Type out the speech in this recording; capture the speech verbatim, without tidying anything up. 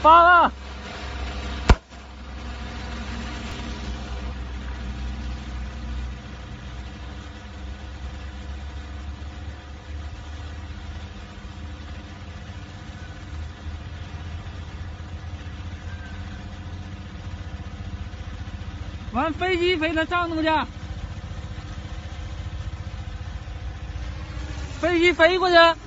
发了。完，飞机飞到上头去，飞机飞过去。